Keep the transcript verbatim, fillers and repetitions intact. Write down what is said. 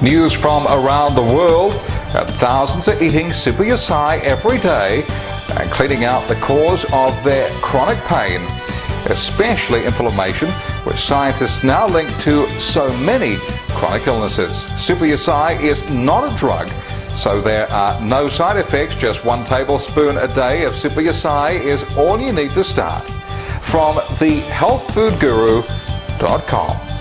News from around the world. Thousands are eating Super Yasai every day and cleaning out the cause of their chronic pain, especially inflammation, which scientists now link to so many chronic illnesses. Super Yasai is not a drug, so there are no side effects. Just one tablespoon a day of Super Yasai is all you need to start. From the health food guru dot com.